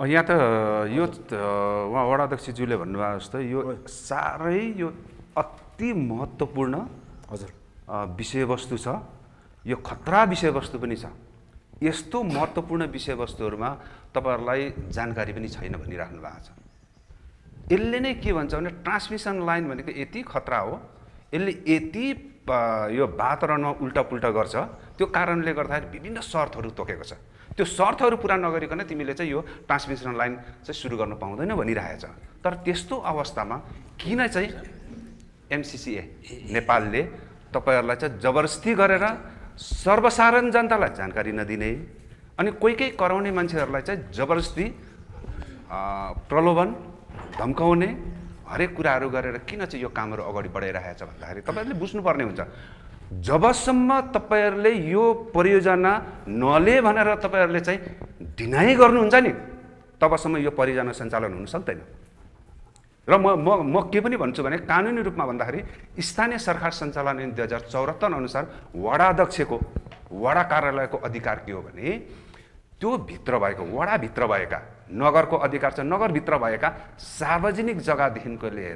यहाँ त यो उहाँ वडा अध्यक्षज्यूले भन्नुभएको जस्तो यो साह्रै यो अति महत्त्वपूर्ण हजुर विषयवस्तु छ। यो खतरा विषयवस्तु पनि छ। यस्तो महत्त्वपूर्ण विषयवस्तुहरूमा तपाईहरुलाई जानकारी पनि छैन भनिराख्नु भएको छ। यसले नै के भन्छ भने ट्रान्समिसन लाइन भनेको यति खतरा हो, यसले यति यो वातावरणमा उल्टापुल्टा गर्छ, त्यो कारणले गर्दाखेरि विभिन्न शर्तहरू तोकेको छ। त्यो शर्तहरू पुरा नगरिकन तिमीले चाहिँ यो ट्रान्समिसन लाइन चाहिँ सुरु गर्न पाउँदैन भनिरहेछ। तर त्यस्तो अवस्थामा किन चाहिँ एमसीसीए नेपालले तपाईहरुलाई चाहिँ जबरजस्ती गरेर सर्वसाधारण जनतालाई जानकारी नदिने अनि कोही कराउने मान्छेहरूलाई चाहिँ जबरजस्ती प्रलोभन धम्काउने हरेक कुराहरू गरेर किन चाहिँ यो कामहरू अगाडि बढाइरहेछ भन्दाखेरि तपाईहरुले बुझ्नुपर्ने हुन्छ। जबसम्म तपाईहरुले यो परियोजना नले भनेर तपाईहरुले चाहिँ डिनाइ गर्नुहुन्छ नि, तबसम्म यो परियोजना सञ्चालन हुन सक्दैन। र म के पनि भन्छु भने कानुनी रूपमा भन्दाखेरि स्थानीय सरकार सञ्चालन ऐन 2074 अनुसार वडा अध्यक्षको वडा कार्यालयको अधिकार के हो भने त्यो भित्र भएको वडा भित्र भएका नगरको अधिकार छ, नगर भित्र भएका सार्वजनिक जग्गादेखिको लिएर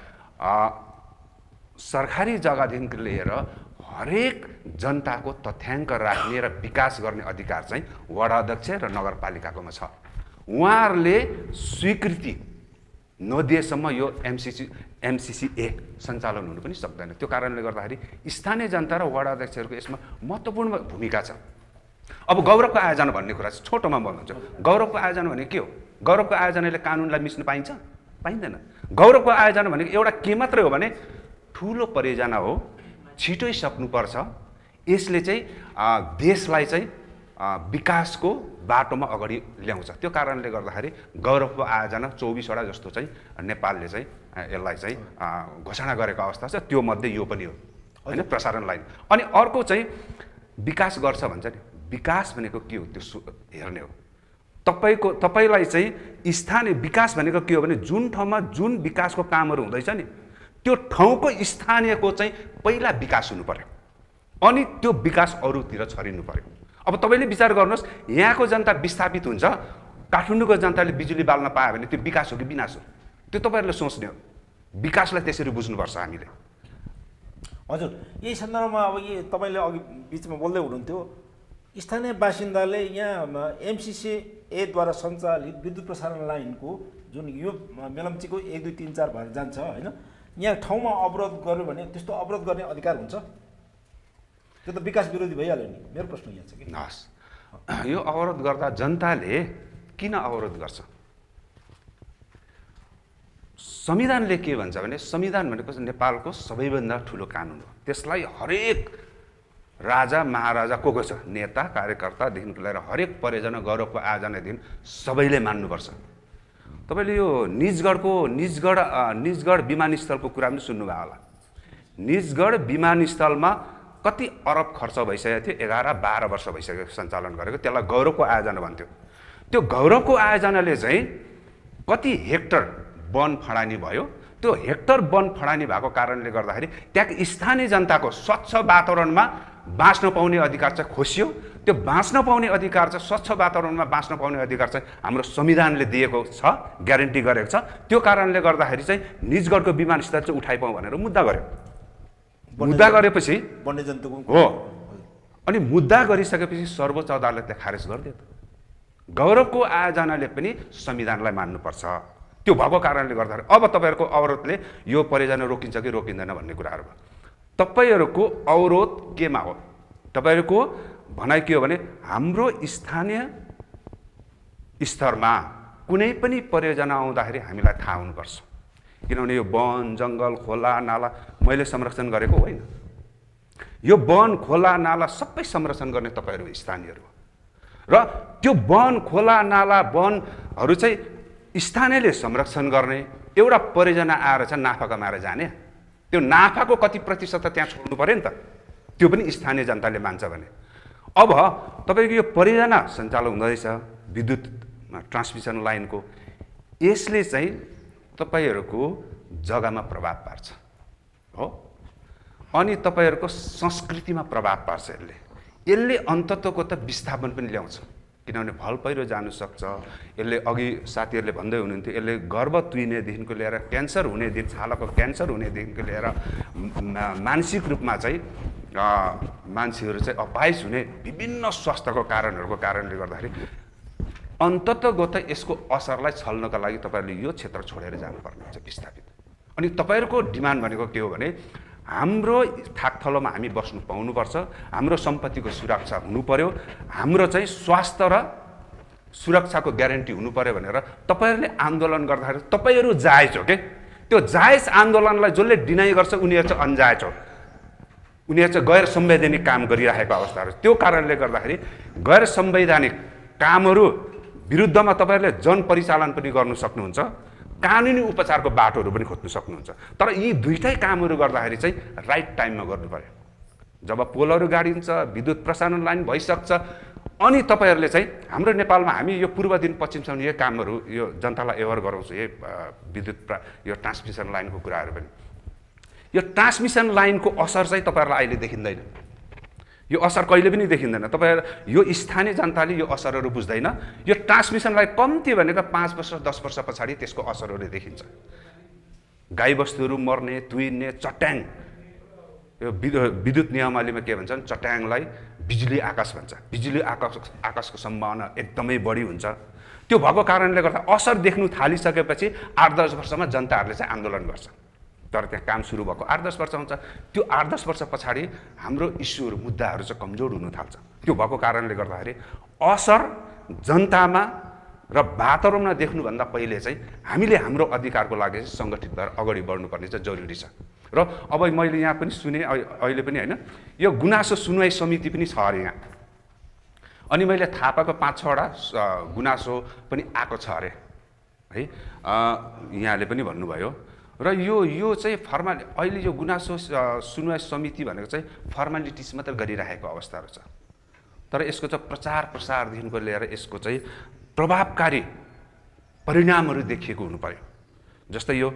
सरकारी जग्गादेखिको लिएर हरेक जनताको तथ्याङ्क राख्ने र विकास गर्ने अधिकार चाहिँ वडा अध्यक्ष र नगरपालिकाकोमा छ। उहाँहरूले स्वीकृति नदिएसम्म यो एमसीसीए सञ्चालन हुनु पनि सक्दैन। त्यो कारणले गर्दाखेरि स्थानीय जनता र वडा अध्यक्षहरूको यसमा महत्त्वपूर्ण भूमिका छ। अब गौरवको आयोजना भन्ने कुरा चाहिँ छोटोमा भन्नुहुन्छ। गौरवको आयोजना भनेको के हो? गौरवको आयोजनाले कानुनलाई मिच्न पाइन्छ? पाइँदैन। गौरवको आयोजना भनेको एउटा के मात्रै हो भने ठुलो परियोजना हो, छिटै सक्नुपर्छ, यसले चाहिँ देशलाई चाहिँ विकासको बाटोमा अगाडि ल्याउँछ। त्यो कारणले गर्दाखेरि गौरवको आयोजना 24 वटा जस्तो चाहिँ नेपालले चाहिँ यसलाई चाहिँ घोषणा गरेको अवस्था छ। त्यो मध्ये यो पनि हो हैन, प्रसारण लाइन। अनि अर्को चाहिँ विकास गर्छ भन्छ नि, विकास भनेको के हो त्यो हेर्ने हो। तपाईलाई चाहिँ स्थानीय विकास भनेको के हो भने जुन ठाउँमा जुन विकासको कामहरू हुँदैछ नि त्यो ठाउँको स्थानीयको चाहिँ पहिला विकास हुनु पर्यो, अनि त्यो विकास अरूतिर छरिनु पर्यो। अब तपाईले विचार गर्नुहोस्, यहाँको जनता विस्थापित हुन्छ, काठमाडौँको जनताले बिजुली बाल्न पायो भने त्यो विकास हो कि विनाश हो? त्यो तपाईहरुले सोच्ने हो। विकासलाई त्यसरी बुझ्नुपर्छ हामीले। हजुर, यही सन्दर्भमा अब तपाईले अघि बीचमा बोल्दै हुनुहुन्थ्यो, स्थानीय बासिन्दाले यहाँ एमसीसीएद्वारा सञ्चालित विद्युत प्रसारण लाइनको जुन यो मेलम्चीको 1 2 3 4 भएर जान्छ हैन, यहाँ ठाउँमा अवरोध गर्यो भने त्यस्तो अवरोध गर्ने अधिकार हुन्छ? त्यो त विकास विरोधी भइहाल्यो नि। मेरो प्रश्न यहाँ छ कि हस्, यो अवरोध गर्दा जनताले किन अवरोध गर्छ? संविधानले के भन्छ भने संविधान भनेको नेपालको सबैभन्दा ठुलो कानुन हो। त्यसलाई हरेक राजा महाराजा को छ, नेता कार्यकर्तादेखिको लिएर हरेक परियोजना गौरवको आयोजनादेखि सबैले मान्नुपर्छ। तपाईले यो निजगढ विमानस्थलको कुरा पनि सुन्नुभयो होला। निजगढ विमानस्थलमा कति अरब खर्च भइसकेको थियो, 11-12 वर्ष भइसक्यो सञ्चालन गरेको, त्यसलाई गौरवको आयोजना भन्थ्यो। त्यो गौरवको आयोजनाले चाहिँ कति हेक्टर वन फडानी भयो, त्यो हेक्टर वन फडानी भएको कारणले गर्दाखेरि त्यहाँ स्थानीय जनताको स्वच्छ वातावरणमा बाँच्न पाउने अधिकार चाहिँ खोसियो। त्यो बाँच्न पाउने अधिकार चाहिँ स्वच्छ वातावरणमा बाँच्न पाउने अधिकार चाहिँ हाम्रो संविधानले दिएको छ, ग्यारेन्टी गरेको छ। त्यो कारणले गर्दाखेरि चाहिँ निजगढको विमानस्थल चाहिँ उठाइपाउँ भनेर मुद्दा गर्यो। मुद्दा गरेपछि वन्यजन्तुको हो, अनि मुद्दा गरिसकेपछि सर्वोच्च अदालतले खारेज गरिदियो। गौरवको आयोजनाले पनि संविधानलाई मान्नुपर्छ। त्यो भएको कारणले गर्दाखेरि अब तपाईहरुको अवरोधले यो परियोजना रोकिन्छ कि रोकिँदैन भन्ने कुराहरु भयो। तपाईहरुको अवरोध केमा हो? तपाईहरुको भनाइ के हो भने हाम्रो स्थानीय स्तरमा कुनै पनि परियोजना आउँदाखेरि हामीलाई थाहा हुनुपर्छ, किनभने यो वन जंगल खोला नाला मैले संरक्षण गरेको होइन। यो वन खोला नाला सबै संरक्षण गर्ने तपाईहरु स्थानीयहरु हो, र त्यो वन खोला नाला वनहरु चाहिँ स्थानीयले संरक्षण गर्ने एउटा परियोजना आएर चाहिँ नाफा कमाएर जाने, त्यो नाफाको कति प्रतिशत त्यहाँ छोड्नु पर्यो नि त, त्यो पनि स्थानीय जनताले मान्छ भने। अब तपाईको यो परियोजना सञ्चालन हुँदैछ विद्युत ट्रान्समिसन लाइनको, यसले चाहिँ तपाईहरुको जग्गामा प्रभाव पार्छ हो, अनि तपाईहरुको संस्कृतिमा प्रभाव पार्छ। यसले अन्ततको त विस्थापन पनि ल्याउँछ। किनभने भल पहिरो जानु सक्छ। यसले अघि साथीहरूले भन्दै हुनुहुन्थ्यो यसले गर्भ तुइनेदेखिको लिएर क्यान्सर हुनेदेखि छालाको क्यान्सर हुनेदेखिको लिएर मानसिक रूपमा चाहिँ मान्छेहरू चाहिँ अपाइस हुने विभिन्न स्वास्थ्यको कारणहरूको कारणले गर्दाखेरि अन्ततगत यसको असरलाई छल्नका लागि तपाईँहरूले यो क्षेत्र छोडेर जानुपर्ने हुन्छ विस्थापित। अनि तपाईँहरूको डिमान्ड भनेको के हो भने हाम्रो थाकथलोमा हामी बस्नु पाउनुपर्छ, हाम्रो सम्पत्तिको सुरक्षा हुनु पर्यो, हाम्रो चाहिँ स्वास्थ्य र सुरक्षाको ग्यारेन्टी हुनु पर्यो भनेर तपाईँहरूले आन्दोलन गर्दाखेरि तपाईँहरू जायज हो के। त्यो जायज आन्दोलनलाई जसले डिनाइ गर्छ उनीहरू चाहिँ अन्जायज हो, उनीहरू चाहिँ गैर संवैधानिक काम गरिरहेको अवस्थाहरू। त्यो कारणले गर्दाखेरि गैर संवैधानिक कामहरू विरुद्धमा तपाईँहरूले जनपरिचालन पनि गर्नु सक्नुहुन्छ, कानुनी उपचारको बाटोहरू पनि खोज्नु सक्नुहुन्छ। तर यी दुईटै कामहरू गर्दाखेरि चाहिँ राइट टाइममा गर्नु पर्यो। जब पोलहरू गाडिन्छ, विद्युत प्रसारण लाइन भइसक्छ, अनि तपाईँहरूले चाहिँ हाम्रो नेपालमा हामी यो पूर्वदेखि पश्चिमसम्म यो कामहरू यो जनतालाई एवर गराउँछु। यो ट्रान्समिसन लाइनको कुराहरू पनि, यो ट्रान्समिसन लाइनको असर चाहिँ तपाईँहरूलाई अहिले देखिँदैन। यो असर कहिले पनि देखिँदैन। तपाईँहरू यो स्थानीय जनताले यो असरहरू बुझ्दैन। यो ट्रान्समिसन लाइन कम्ती भनेको 5 वर्ष 10 वर्ष पछाडि त्यसको असरहरू देखिन्छ। गाईबस्तुहरू मर्ने, तुइने, चट्याङ, यो विद्युत नियमावलीमा के भन्छन्, चट्याङलाई बिजुली आकाश भन्छ। बिजुली आकाशको सम्भावना एकदमै बढी हुन्छ। त्यो भएको कारणले गर्दा असर देख्नु थालिसकेपछि 8-10 वर्षमा जनताहरूले चाहिँ आन्दोलन गर्छ। तर त्यहाँ काम सुरु भएको 8-10 वर्ष हुन्छ। त्यो 8-10 वर्ष पछाडि हाम्रो इस्युहरू मुद्दाहरू चाहिँ कमजोर हुन थाल्छ। त्यो भएको कारणले गर्दाखेरि असर जनतामा र वातावरणमा देख्नुभन्दा पहिले चाहिँ हामीले हाम्रो अधिकारको लागि चाहिँ सङ्गठित भएर अगाडि बढ्नुपर्ने चाहिँ जरुरी छ। र अब मैले यहाँ पनि सुने अहिले पनि होइन, यो गुनासो सुनवाई समिति पनि छ अरे यहाँ। अनि मैले थाहा पाएको 5-6वटा गुनासो पनि आएको छ अरे है, यहाँले पनि भन्नुभयो। र यो चाहिँ अहिले यो गुनासो सुनवाई समिति भनेको चाहिँ फर्मालिटिज मात्र गरिरहेको अवस्थाहरू छ। तर यसको चाहिँ प्रचार प्रसारदेखिको लिएर यसको चाहिँ प्रभावकारी परिणामहरू देखिएको हुनु पर्यो। जस्तै यो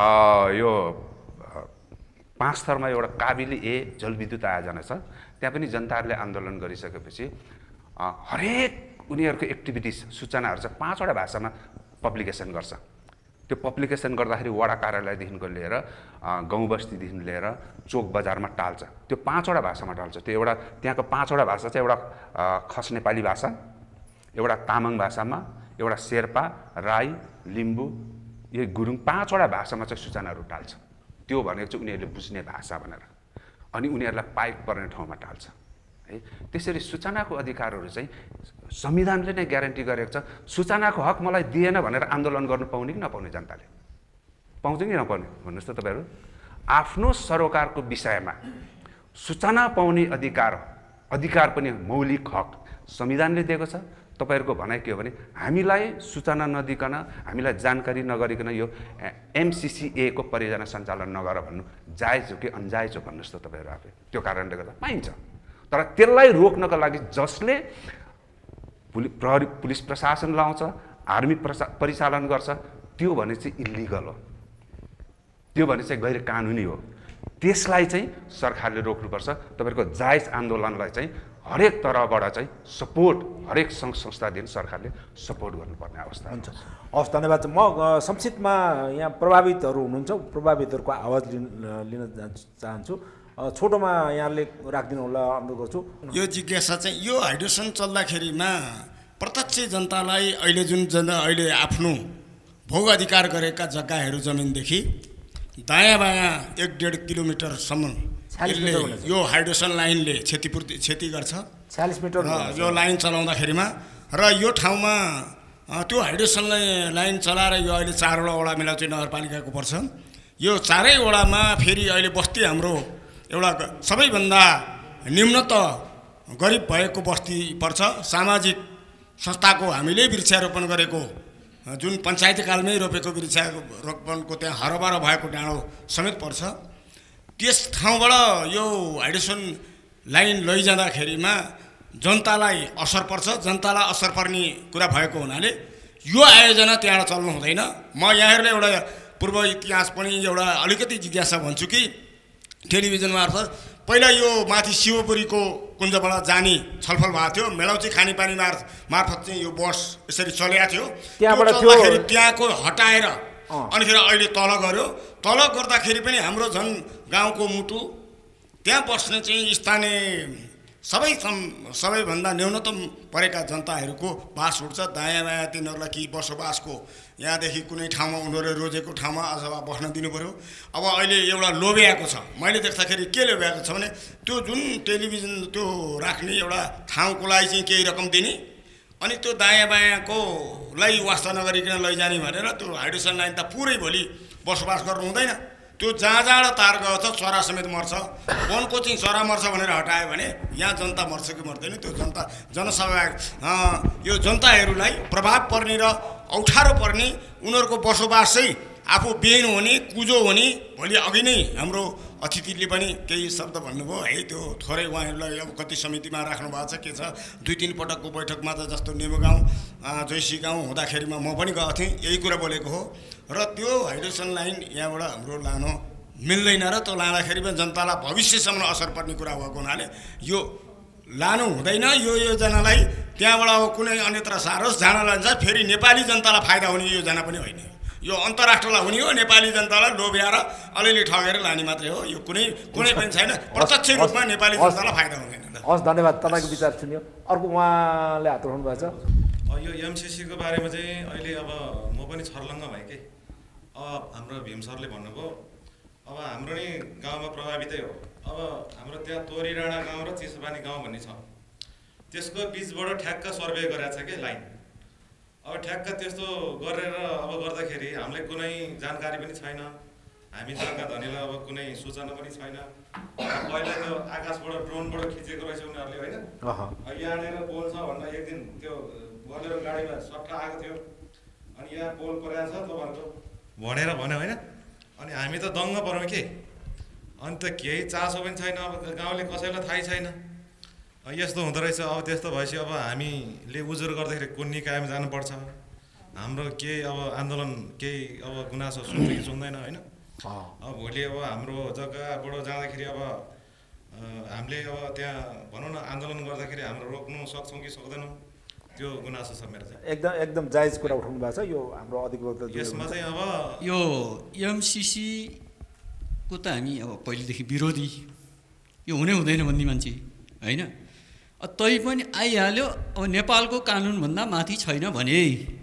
5 थरमा एउटा काबिली ए जलविद्युत आयोजना छ, त्यहाँ पनि जनताहरूले आन्दोलन गरिसकेपछि हरेक उनीहरूको एक्टिभिटिज सूचनाहरू चाहिँ 5वटा भाषामा पब्लिकेसन गर्छ। त्यो पब्लिकेसन गर्दाखेरि वडा कार्यालयदेखिको लिएर गाउँ बस्तीदेखि लिएर चोक बजारमा टाल्छ। त्यो 5वटा भाषामा टाल्छ। त्यो एउटा त्यहाँको 5वटा भाषा चाहिँ एउटा खस नेपाली भाषा, एउटा तामाङ भाषामा, एउटा शेर्पा, राई, लिम्बू, यो गुरुङ, 5वटा भाषामा चाहिँ सूचनाहरू टाल्छ। त्यो भनेको चाहिँ उनीहरूले बुझ्ने भाषा भनेर, अनि उनीहरूलाई पाइक पर्ने ठाउँमा टाल्छ है। त्यसरी सूचनाको अधिकारहरू चाहिँ संविधानले नै ग्यारेन्टी गरेको छ। सूचनाको हक मलाई दिएन भनेर आन्दोलन गर्नु पाउने कि नपाउने, जनताले पाउँछ कि नपाउने भन्नुहोस् त तपाईँहरू। आफ्नो सरोकारको विषयमा सूचना पाउने अधिकार पनि मौलिक हक संविधानले दिएको छ। तपाईँहरूको भनाइ के हो भने हामीलाई सूचना नदिकन, हामीलाई जानकारी नगरिकन यो MCCA को परियोजना सञ्चालन नगर भन्नु जायज हो कि अन्जायज हो भन्नुहोस् त तपाईँहरू आफै। त्यो कारणले गर्दा पाइन्छ। तर त्यसलाई रोक्नको लागि जसले पुलिस प्रशासन लाउँछ, आर्मी परिचालन गर्छ, त्यो भने चाहिँ इलिगल हो, त्यो भने चाहिँ गैर कानुनी हो। त्यसलाई चाहिँ सरकारले रोक्नुपर्छ। तपाईँहरूको जायज आन्दोलनलाई चाहिँ हरेक तहबाट चाहिँ सपोर्ट, हरेक सङ्घ संस्थादेखि सरकारले सपोर्ट गर्नुपर्ने अवस्था हुन्छ। हवस्, धन्यवाद। म संक्षिप्तमा यहाँ प्रभावितहरू हुनुहुन्छ, प्रभावितहरूको आवाज लिन चाहन्छु। छोटोमा यहाँले राखिदिनु होला, अनुरोध गर्छु। यो जिज्ञासा चाहिँ यो हाइड्रेसन चल्दाखेरिमा प्रत्यक्ष जनतालाई अहिले आफ्नो भोग अधिकार गरेका जग्गाहरू जमिनदेखि दायाँ बायाँ 1-1.5 किलोमिटरसम्म यो हाइड्रेसन लाइनले क्षति गर्छ। 40 मिटर यो लाइन चलाउँदाखेरिमा र यो ठाउँमा त्यो हाइड्रेसन लाइन चलाएर यो अहिले 4वटा वडा मिलाउँछ नगरपालिकाको पर्छ। यो 4 वडामा फेरि अहिले बस्ती हाम्रो एउटा सबैभन्दा निम्नत गरिब भएको बस्ती पर्छ। सामाजिक संस्थाको हामीले वृक्षारोपण गरेको जुन पञ्चायती कालमै रोपेको वृक्षारोपणको त्यहाँ हरबर भएको डाँडो समेत पर्छ। त्यस ठाउँबाट यो हाइड्रेसन लाइन लैजाँदाखेरिमा जनतालाई असर पर्छ। जनतालाई असर पर्ने कुरा भएको हुनाले यो आयोजना त्यहाँ चल्नु हुँदैन। म यहाँहरूले एउटा पूर्व इतिहास पनि एउटा अलिकति जिज्ञासा भन्छु कि टेलिभिजन मार्फत पहिला यो माथि शिवपुरीको कुञ्जबाट जाने छलफल भएको थियो मेलौची खानेपानी मार्फत चाहिँ यो बस यसरी चलेको थियो त्यहाँबाट चल्दाखेरि त्यहाँको हटाएर अनिखेरि अहिले तल गर्यो तल गर्दाखेरि पनि हाम्रो झन् गाउँको मुटु त्यहाँ बस्ने चाहिँ स्थानीय सबैभन्दा न्यूनतम परेका जनताहरूको बास उठ्छ दायाँ बायाँ तिनीहरूलाई कि बसोबासको यहाँदेखि कुनै ठाउँमा उनीहरूले रोजेको ठाउँमा अथवा बस्न दिनु पऱ्यो अब अहिले एउटा लोभ्याएको छ मैले देख्दाखेरि के लोभ्याएको छ भने त्यो जुन टेलिभिजन त्यो राख्ने एउटा ठाउँको लागि चाहिँ केही रकम दिने अनि त्यो दायाँ बायाँकोलाई वास्ता नगरिकन लैजाने भनेर त्यो हाइड्रोसन लाइन त पुरै भोलि बसोबास गर्नु हुँदैन त्यो जहाँ तार गयो छ चरा समेत मर्छ वनको चाहिँ चरा मर्छ भनेर हटायो भने यहाँ जनता मर्छ कि मर्दैन त्यो जनसभा यो जनताहरूलाई प्रभाव पर्ने र औठारो पर्ने उनीहरूको बसोबास चाहिँ आफू बेन हुने कुजो हुने भोलि अघि नै हाम्रो अतिथिले पनि केही शब्द भन्नुभयो है त्यो थोरै उहाँहरूलाई अब कति समितिमा राख्नु भएको छ के छ 2-3 पटकको बैठकमा त जस्तो नेबुगाउँ जैसी गाउँ हुँदाखेरिमा म पनि गएको थिएँ यही कुरा बोलेको हो र त्यो हाइड्रोसन लाइन यहाँबाट हाम्रो लानु मिल्दैन र त्यो लाँदाखेरि पनि जनतालाई भविष्यसम्म असर पर्ने कुरा भएको हुनाले यो लानु हुँदैन यो योजनालाई त्यहाँबाट अब कुनै अन्यत्र सारोस् जानलाई जान्छ फेरि नेपाली जनतालाई फाइदा हुने योजना पनि होइन यो अन्तर्राष्ट्रलाई हुने हो नेपाली जनतालाई लोभ्याएर अलिअलि ठगेर लाने मात्रै हो यो कुनै पनि छैन प्रत्यक्ष रूपमा नेपाली जनतालाई फाइदा हुँदैन हस् धन्यवाद तपाईँको विचार सुन्यो अर्को उहाँले हात उठाउनु भएको छ यो एमसिसीको बारेमा चाहिँ अहिले अब म पनि छर्लङ्ग भएँ कि अब हाम्रो भीम सरले भन्नुभयो अब हाम्रो नि गाउँमा प्रभावितै हो अब हाम्रो त्यहाँ तोरी राणा गाउँ र चिसोपानी गाउँ भन्ने छ त्यसको बिचबाट ठ्याक्क सर्वे गरेको छ कि लाइन अब ठ्याक्क त्यस्तो गरेर अब गर्दाखेरि हामीलाई कुनै जानकारी पनि छैन हामी जग्गा धनीलाई अब कुनै सूचना पनि छैन पहिला त्यो आकाशबाट ड्रोनबाट खिचेको रहेछ उनीहरूले होइन यहाँनिर पोल छ भन्दा एक दिन त्यो बोलेरो गाडीमा सट्टा आएको थियो अनि यहाँ पोल परेको छ तपाईँहरूको भनेर भन्यो होइन अनि हामी त दङ्ग पऱ्यौँ के अनि त केही चासो पनि छैन अब गाउँले कसैलाई थाहै छैन यस्तो हुँदो रहेछ अब त्यस्तो भएपछि अब हामीले उजुर गर्दाखेरि कुन निकायमा जानुपर्छ हाम्रो केही अब आन्दोलन केही अब गुनासो सुन्छ कि सुन्दैन होइन अब भोलि अब हाम्रो जग्गाबाट जाँदाखेरि अब हामीले अब त्यहाँ भनौँ न आन्दोलन गर्दाखेरि हाम्रो रोक्नु सक्छौँ कि सक्दैनौँ त्यो गुनासो छ मेरो चाहिँ एकदम जायज कुरा उठाउनु भएको छ यो हाम्रो अधिवक्ता यसमा चाहिँ अब यो एमसिसी को त हामी अब पहिलेदेखि विरोधी यो हुनै हुँदैन भन्ने मान्छे होइन तै पनि आइहाल्यो अब नेपालको कानुनभन्दा माथि छैन भने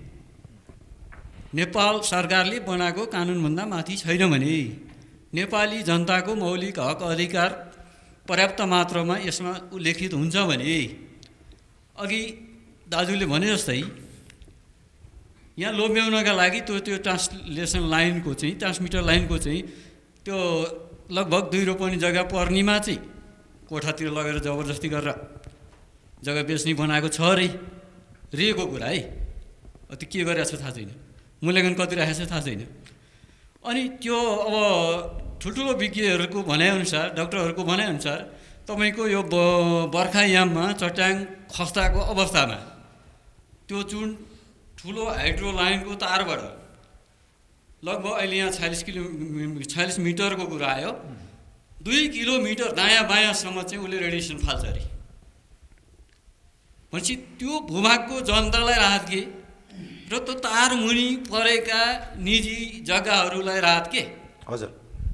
नेपाल सरकारले बनाएको कानुनभन्दा माथि छैन भने नेपाली जनताको मौलिक हक अधिकार पर्याप्त मात्रामा यसमा उल्लेखित हुन्छ भने अघि दाजुले भने जस्तै यहाँ लोभ्याउनका लागि त्यो ट्रान्सलेसन लाइनको चाहिँ ट्रान्समिटर लाइनको चाहिँ त्यो लगभग 2 रोपनी जग्गा पर्नेमा चाहिँ कोठातिर लगेर जबरजस्ती गरेर जग्गा बेच्ने बनाएको छ रेको कुरा है त्यो के गरिरहेको छ थाहा छैन मूल्याङ्कन कति राखेको छ थाहा छैन अनि त्यो अब ठुल्ठुलो विज्ञहरूको भनाइअनुसार डाक्टरहरूको भनाइअनुसार तपाईँको यो बर्खायाममा चट्याङ खस्ताको अवस्थामा त्यो जुन ठुलो हाइड्रो लाइनको तारबाट लगभग अहिले यहाँ 46 मिटरको कुरा आयो 2 किलोमिटर दायाँ बायाँसम्म चाहिँ उसले रेडिएसन फाल्छ अरे भनेपछि त्यो भूभागको जनतालाई राहत के र त्यो तार मुनि परेका निजी जग्गाहरूलाई राहत के हजुर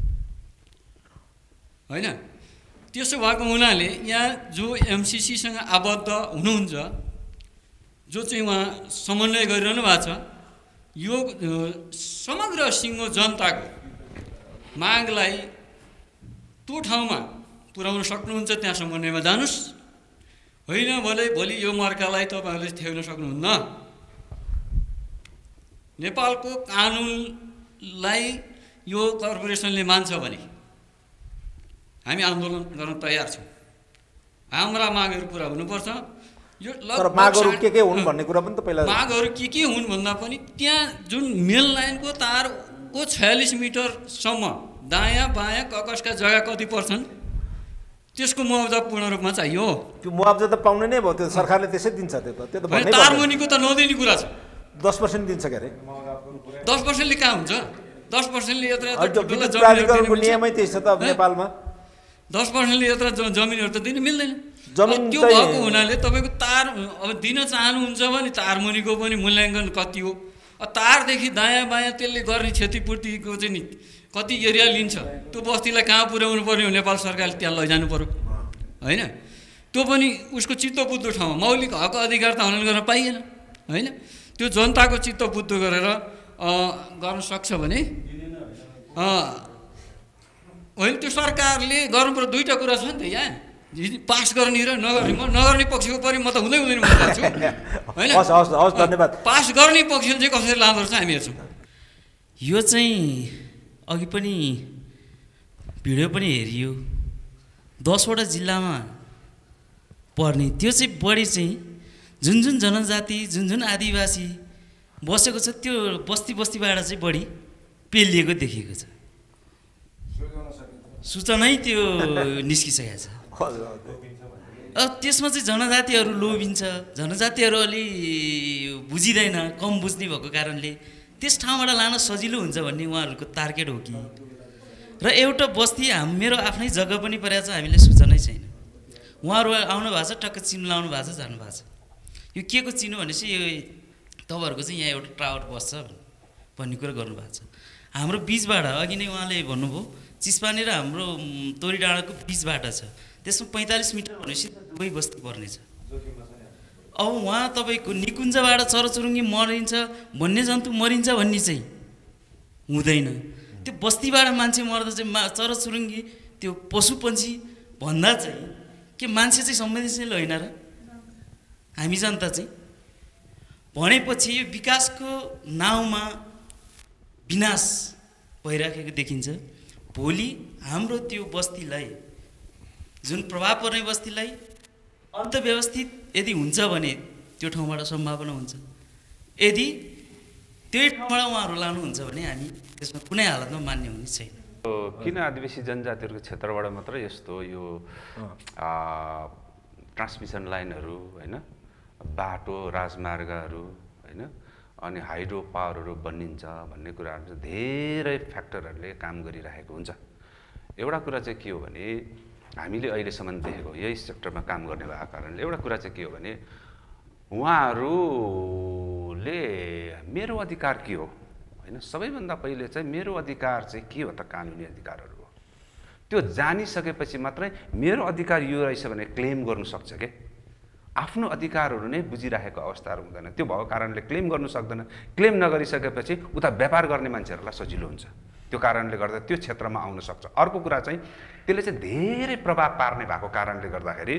होइन त्यसो भएको हुनाले यहाँ जो एमसिसीसँग आबद्ध हुनुहुन्छ जो चाहिँ उहाँ समन्वय गरिरहनु भएको छ यो समग्र सिङ्गो जनताको मागलाई त्यो ठाउँमा पुर्याउन सक्नुहुन्छ त्यहाँ समन्वयमा जानुस् होइन भने भोलि यो मर्कालाई तपाईँहरूले थ्याउन सक्नुहुन्न नेपालको कानुनलाई यो कर्पोरेसनले मान्छ भने हामी आन्दोलन गर्न तयार छौँ हाम्रा मागहरू पुरा हुनुपर्छ यो तर मागहरू के हुन् भन्ने कुरा पनि त पहिला मागहरू के हुन् भन्दा पनि त्यहाँ जुन मेन लाइनको तारको 46 मिटरसम्म दायाँ बायाँ ककसका जग्गा कति पर्छन् त्यसको मुआवजा पूर्ण रूपमा चाहियो त्यो मुआवजा त पाउने नै भयो त्यो सरकारले त्यसै दिन्छ त्यो त भन्नै तार मुनिको त नदिने कुरा छ 10% दिन्छ के अरे 10%ले कहाँ हुन्छ 10%ले यत्र प्राधिकरणको नियमै त्यही छ त अब नेपालमा 10%ले यत्र जमिनहरू त दिन मिल्दैन। जमिन त्यो भएको हुनाले तपाईँको तार अब दिन चाहनुहुन्छ भने तार मुनिको पनि मूल्याङ्कन कति हो, तारदेखि दायाँ बायाँ त्यसले गर्ने क्षतिपूर्तिको चाहिँ नि कति एरिया लिन्छ, त्यो बस्तीलाई कहाँ पुर्याउनु पर्ने हो, नेपाल सरकारले त्यहाँ लैजानु पर्यो होइन। त्यो पनि उसको चित्तबुद्ध ठाउँमा मौलिक हक अधिकार त हनन गर्न पाइएन होइन। त्यो जनताको चित्तबुद्ध गरेर गर्न सक्छ भने होइन, त्यो सरकारले गर्नुपर्ने दुईवटा कुरा छ नि त यहाँ, पास गर्ने र नगर्ने। म नगर्ने पक्षको पनि म त हुँदै हुँदैन भन्छु होइन। धन्यवाद। पास गर्ने पक्षले चाहिँ कसरी लाँदो रहेछ हामी हेर्छौँ। यो चाहिँ अघि पनि भिडियो पनि हेरियो, 10वटा जिल्लामा पर्ने त्यो चाहिँ बढी चाहिँ जुन जुन जनजाति जुन जुन आदिवासी बसेको छ त्यो बस्तीबाट चाहिँ बढी पेलिएको देखिएको छ। सूचनै त्यो निस्किसकेको छ। त्यसमा चाहिँ जनजातिहरू लोभिन्छ, जनजातिहरू अलि बुझिँदैन, कम बुझ्ने भएको कारणले त्यस ठाउँबाट लान सजिलो हुन्छ भन्ने उहाँहरूको टार्गेट हो कि। र एउटा बस्ती मेरो आफ्नै जग्गा पनि परेको छ, हामीले सूचनै छैन। उहाँहरू आउनु भएको छ, टक्क चिनो लाउनु भएको छ, जानुभएको छ। यो के को चिनो भनेपछि यो तपाईँहरूको चाहिँ यहाँ एउटा टावर बस्छ भन्ने कुरा गर्नुभएको छ। हाम्रो बिचबाट अघि नै उहाँले भन्नुभयो चिस्पानी र हाम्रो तोरी डाँडाको बिचबाट छ, त्यसमा 45 मिटर भनेपछि दुवै बस्ती पर्नेछ। अब उहाँ तपाईँको निकुञ्जबाट चराचुरुङ्गी मरिन्छ, वन्यजन्तु मरिन्छ भन्ने चाहिँ हुँदैन। त्यो बस्तीबाट मान्छे मर्दा चाहिँ चराचुरुङ्गी त्यो पशुपन्छी भन्दा चाहिँ के मान्छे चाहिँ संवेदनशील होइन र हामी जनता चाहिँ भनेपछि यो विकासको नाउँमा विनाश भइराखेको देखिन्छ। भोलि हाम्रो त्यो बस्तीलाई जुन प्रभाव पर्ने बस्तीलाई अन्तव्यवस्थित यदि हुन्छ भने त्यो ठाउँबाट सम्भावना हुन्छ। यदि त्यही ठाउँबाट उहाँहरू लानुहुन्छ भने हामी त्यसमा कुनै हालतमा मान्य हुने छैन। किन आदिवासी जनजातिहरूको क्षेत्रबाट मात्र यस्तो यो ट्रान्समिसन लाइनहरू होइन, बाटो राजमार्गहरू होइन, अनि हाइड्रो पावरहरू बनिन्छ भन्ने कुराहरू चाहिँ धेरै फ्याक्टरहरूले काम गरिरहेको हुन्छ। एउटा कुरा चाहिँ के हो भने हामीले अहिलेसम्म देखेको यही सेक्टरमा काम गर्ने भएको कारणले एउटा कुरा चाहिँ के हो भने उहाँहरूले मेरो अधिकार के हो होइन, सबैभन्दा पहिले चाहिँ मेरो अधिकार चाहिँ के हो त, कानुनी अधिकारहरू हो। त्यो जानिसकेपछि मात्रै मेरो अधिकार यो रहेछ भने क्लेम गर्नु सक्छ के। आफ्नो अधिकारहरू नै बुझिरहेको अवस्थाहरू हुँदैन, त्यो भएको कारणले क्लेम गर्नु सक्दैन। क्लेम नगरिसकेपछि उता व्यापार गर्ने मान्छेहरूलाई सजिलो हुन्छ, त्यो कारणले गर्दा त्यो क्षेत्रमा आउन सक्छ। अर्को कुरा चाहिँ त्यसले चाहिँ धेरै प्रभाव पार्ने भएको कारणले गर्दाखेरि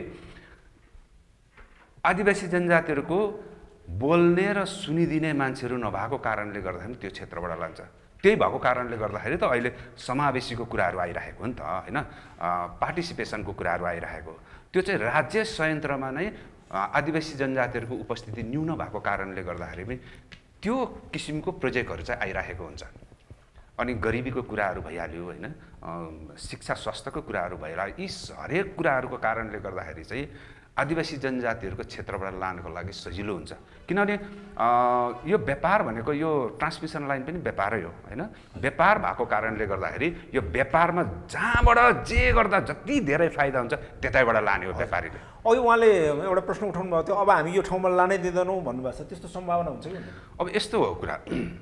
आदिवासी जनजातिहरूको बोल्ने र सुनिदिने मान्छेहरू नभएको कारणले गर्दाखेरि त्यो क्षेत्रबाट लान्छ। त्यही भएको कारणले गर्दाखेरि त अहिले समावेशीको कुराहरू आइरहेको हो नि त होइन, पार्टिसिपेसनको कुराहरू आइरहेको। त्यो चाहिँ राज्य संयन्त्रमा नै आदिवासी जनजातिहरूको उपस्थिति न्यून भएको कारणले गर्दाखेरि पनि त्यो किसिमको प्रोजेक्टहरू चाहिँ आइरहेको हुन्छ। अनि गरिबीको कुराहरू भइहाल्यो होइन, शिक्षा स्वास्थ्यको कुराहरू भइहाल्यो। यी हरेक कुराहरूको कारणले गर्दाखेरि चाहिँ आदिवासी जनजातिहरूको क्षेत्रबाट लानको लागि सजिलो हुन्छ। किनभने यो व्यापार भनेको यो ट्रान्समिसन लाइन पनि व्यापारै हो होइन। व्यापार भएको कारणले गर्दाखेरि यो व्यापारमा जहाँबाट जे गर्दा जति धेरै फाइदा हुन्छ त्यतैबाट लाने हो व्यापारीले। अघि उहाँले एउटा प्रश्न उठाउनु भएको थियो, अब हामी यो ठाउँमा लानै दिँदैनौँ भन्नुभएको छ, त्यस्तो सम्भावना हुन्छ कि? अब यस्तो हो कुरा,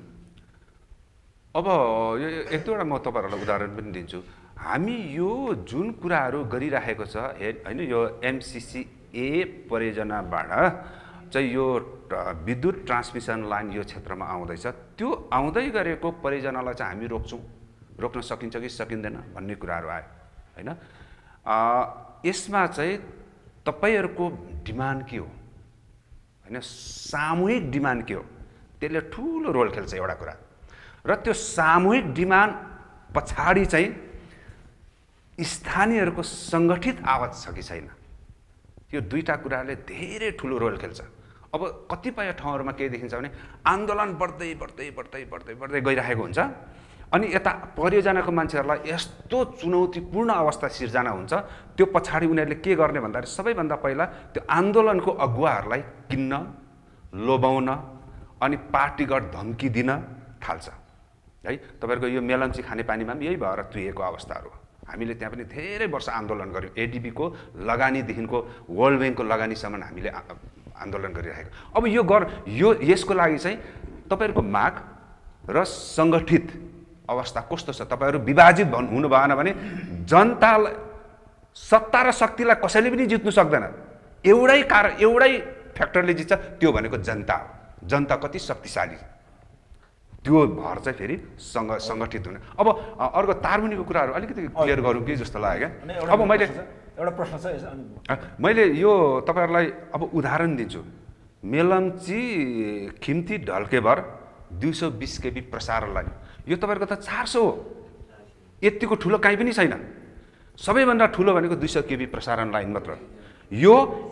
अब यो एक दुईवटा म तपाईँहरूलाई उदाहरण पनि दिन्छु। हामी यो जुन कुराहरू गरिरहेको छ होइन, यो MCCA परियोजनाबाट चाहिँ यो विद्युत ट्रान्समिसन लाइन यो क्षेत्रमा आउँदैछ, त्यो आउँदै गरेको परियोजनालाई चाहिँ हामी रोक्न सकिन्छ कि सकिँदैन भन्ने कुराहरू आयो होइन। यसमा चाहिँ तपाईँहरूको डिमान्ड के हो होइन, सामूहिक डिमान्ड के हो, त्यसले ठुलो रोल खेल्छ एउटा कुरा। र त्यो सामूहिक डिमान्ड पछाडि चाहिँ स्थानीयहरूको सङ्गठित आवाज छ कि छैन, यो दुईटा कुराले धेरै ठुलो रोल खेल्छ। अब कतिपय ठाउँहरूमा के देखिन्छ भने आन्दोलन बढ्दै बढ्दै बढ्दै बढ्दै बढ्दै गइरहेको हुन्छ, अनि यता परियोजनाको मान्छेहरूलाई यस्तो चुनौतीपूर्ण अवस्था सिर्जना हुन्छ, त्यो पछाडि उनीहरूले के गर्ने भन्दाखेरि सबैभन्दा पहिला त्यो आन्दोलनको अगुवाहरूलाई किन्न, लोभाउन अनि पार्टीगत धम्की दिन थाल्छ है। तपाईँहरूको यो मेलम्ची खानेपानीमा पनि यही भएर तुहिएको अवस्थाहरू हो हामीले त्यहाँ पनि धेरै वर्ष आन्दोलन गऱ्यौँ। एडिबीको लगानीदेखिको वर्ल्ड ब्याङ्कको लगानीसम्म हामीले आन्दोलन गरिरहेको। अब यसको लागि चाहिँ तपाईँहरूको माग र सङ्गठित अवस्था कस्तो छ? तपाईँहरू विभाजित हुनु भएन भने जनतालाई, सत्ता र शक्तिलाई कसैले पनि जित्नु सक्दैन। एउटै फ्याक्टरले जित्छ, त्यो भनेको जनता हो। जनता कति शक्तिशाली, त्यो भर चाहिँ फेरि सङ्गठित हुने। अब अर्को तारमुनिको कुराहरू अलिकति क्लियर गरौँ कि जस्तो लाग्यो क्या। अब एउटा प्रश्न छ, मैले यो तपाईँहरूलाई अब उदाहरण दिन्छु। मेलम्ची खिम्ती ढल्केभर 220 केबी प्रसारण लाइन, यो तपाईँहरूको त 400 हो। यतिको ठुलो काहीँ पनि छैन। सबैभन्दा ठुलो भनेको 200 केबी प्रसारण लाइन मात्र। यो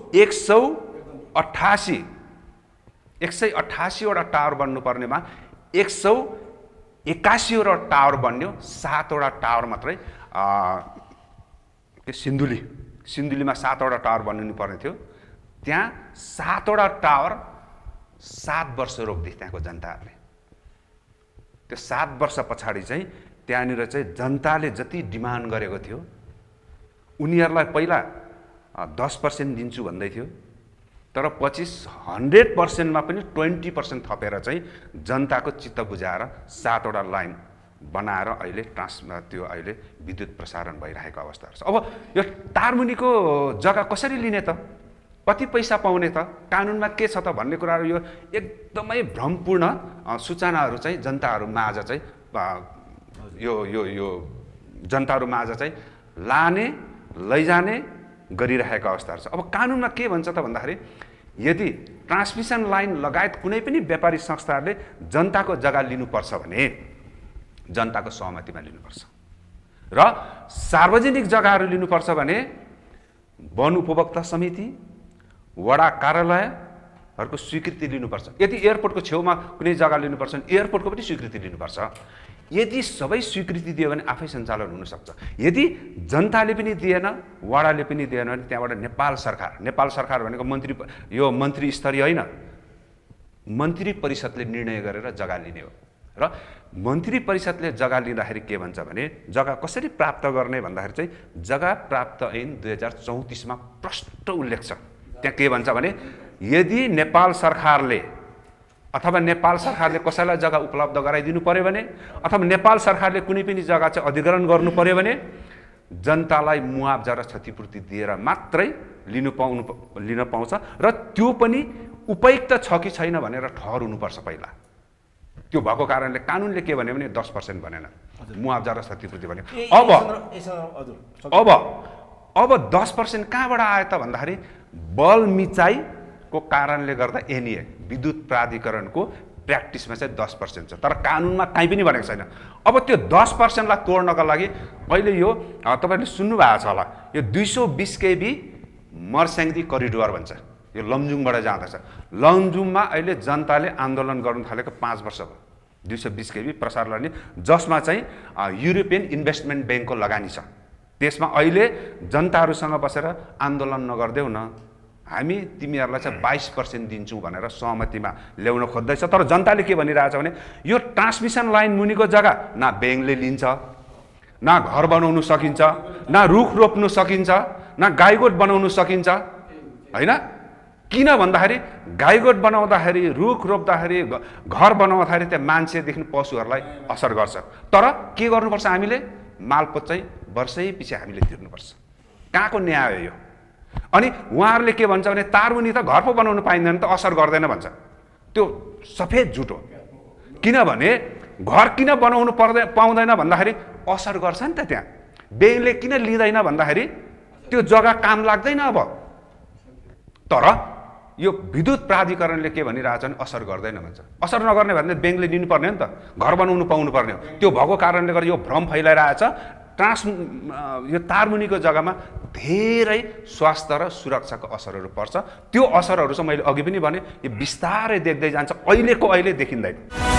188 वटा टावर बन्नुपर्नेमा 181 वटा टावर बन्यो। 7 वटा टावर मात्रै सिन्धुलीमा 7 वटा टावर बनिनु पर्ने थियो। त्यहाँ 7 वटा टावर 7 वर्ष रोक्दै त्यहाँको जनताहरूले। त्यो 7 वर्ष पछाडि चाहिँ त्यहाँनिर चाहिँ जनताले जति डिमान्ड गरेको थियो, उनीहरूलाई पहिला 10% दिन्छु भन्दै थियो, तर पछि 100%मा पनि 20% थपेर चाहिँ जनताको चित्त बुझाएर 7 वटा लाइन बनाएर अहिले अहिले विद्युत प्रसारण भइरहेको अवस्थाहरू छ। अब यो तारमुनिको जग्गा कसरी लिने त, कति पैसा पाउने त, कानुनमा के छ त भन्ने कुराहरू यो एकदमै भ्रमपूर्ण सूचनाहरू चाहिँ जनताहरू माझ चाहिँ यो जनताहरू माझ चाहिँ लाने लैजाने गरिरहेको अवस्थाहरू छ। अब कानुनमा के भन्छ त भन्दाखेरि, यदि ट्रान्समिसन लाइन लगायत कुनै पनि व्यापारी संस्थाहरूले जनताको जग्गा लिनुपर्छ भने जनताको सहमतिमा लिनुपर्छ, र सार्वजनिक जग्गाहरू लिनुपर्छ भने वन उपभोक्ता समिति, वडा कार्यालयहरूको स्वीकृति लिनुपर्छ। यदि एयरपोर्टको छेउमा कुनै जग्गा लिनुपर्छ भने एयरपोर्टको पनि स्वीकृति लिनुपर्छ। यदि सबै स्वीकृति दियो भने आफै सञ्चालन हुनसक्छ। यदि जनताले पनि दिएन, वडाले पनि दिएन भने त्यहाँबाट नेपाल सरकार भनेको यो मन्त्री स्तरीय होइन, मन्त्री परिषदले निर्णय गरेर जग्गा लिने हो। र मन्त्री परिषदले जग्गा लिँदाखेरि के भन्छ भने, जग्गा कसरी प्राप्त गर्ने भन्दाखेरि चाहिँ जग्गा प्राप्त ऐन 2034मा प्रष्ट उल्लेख छ। त्यहाँ के भन्छ भने, यदि नेपाल सरकारले कसैलाई जग्गा उपलब्ध गराइदिनु पर्यो भने, अथवा नेपाल सरकारले कुनै पनि जग्गा चाहिँ अधिग्रहण गर्नु पर्यो भने जनतालाई मुआवजा र क्षतिपूर्ति दिएर मात्रै लिन पाउँछ, र त्यो पनि उपयुक्त छ कि छैन भनेर ठहर हुनुपर्छ पहिला। त्यो भएको कारणले कानुनले के भन्यो भने 10% भनेन, मुआवजा र क्षतिपूर्ति भन्यो। अब 10% कहाँबाट आयो त भन्दाखेरि बल मिचाइको कारणले गर्दा एनए विद्युत प्राधिकरणको प्र्याक्टिसमा चाहिँ 10% छ, तर कानुनमा कहीँ पनि भनेको छैन। अब त्यो 10%लाई तोड्नका लागि अहिले यो तपाईँले सुन्नुभएको छ होला, यो 220 केबी मर्स्याङ्दी करिडोर भन्छ, यो लमजुङबाट जाँदैछ। लमजुङमा अहिले जनताले आन्दोलन गर्नु थालेको 5 वर्ष भयो। 220 केबी प्रसार गर्ने, जसमा चाहिँ युरोपियन इन्भेस्टमेन्ट ब्याङ्कको लगानी छ। त्यसमा अहिले जनताहरूसँग बसेर आन्दोलन नगर्देऊ न, हामी तिमीहरूलाई चाहिँ 22% दिन्छौँ भनेर सहमतिमा ल्याउन खोज्दैछ। तर जनताले के भनिरहेछ भने, यो ट्रान्समिसन लाइन मुनिको जग्गा न ब्याङ्कले लिन्छ, न घर बनाउनु सकिन्छ, न रुख रोप्नु सकिन्छ, न गाईगोठ बनाउनु सकिन्छ, होइन? किन भन्दाखेरि गाईगोठ बनाउँदाखेरि, रुख रोप्दाखेरि, घर बनाउँदाखेरि त्यहाँ मान्छेदेखि पशुहरूलाई असर गर्छ। तर के गर्नुपर्छ, हामीले मालपोत चाहिँ वर्षै पछि हामीले तिर्नुपर्छ। कहाँको न्याय हो यो? अनि उहाँहरूले के भन्छ भने, तारमुनि त घर पो बनाउनु पाइँदैन त, असर गर्दैन भन्छ। त्यो सफेद झुट हो। किनभने घर किन बनाउनु पाउँदैन भन्दाखेरि असर गर्छ नि त। त्यहाँ ब्याङ्कले किन लिँदैन भन्दाखेरि त्यो जग्गा काम लाग्दैन। अब तर यो विद्युत प्राधिकरणले के भनिरहेछ भने असर गर्दैन भन्छ। असर नगर्ने भने ब्याङ्कले लिनुपर्ने हो नि त, घर बनाउनु पाउनु पर्ने हो। त्यो भएको कारणले गर्दा यो भ्रम फैलाइरहेछ। यो तारमुनिको जग्गामा धेरै स्वास्थ्य र सुरक्षाको असरहरू पर्छ। त्यो असरहरू चाहिँ मैले अघि पनि भने, यो बिस्तारै देख्दै जान्छ, अहिले देखिँदैन।